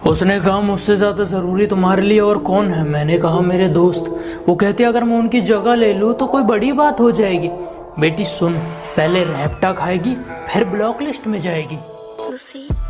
उसने कहा मुझसे ज्यादा जरूरी तुम्हारे लिए और कौन है। मैंने कहा मेरे दोस्त। वो कहती अगर मैं उनकी जगह ले लूँ तो कोई बड़ी बात हो जाएगी। बेटी सुन, पहले रैप्टा खाएगी फिर ब्लॉक लिस्ट में जाएगी। लूसी